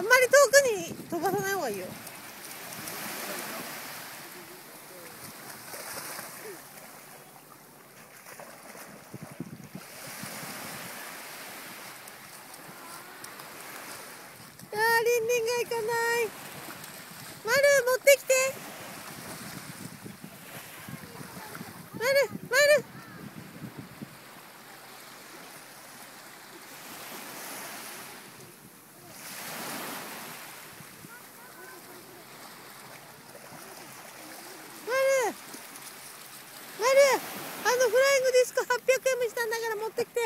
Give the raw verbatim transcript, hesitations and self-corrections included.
あんまり遠くに飛ばさない方がいいよ。あー、リンリンが行かない。マル持ってきて。マルマル。マル、あのフライングディスクはっぴゃくえんもしたんだから持ってきて。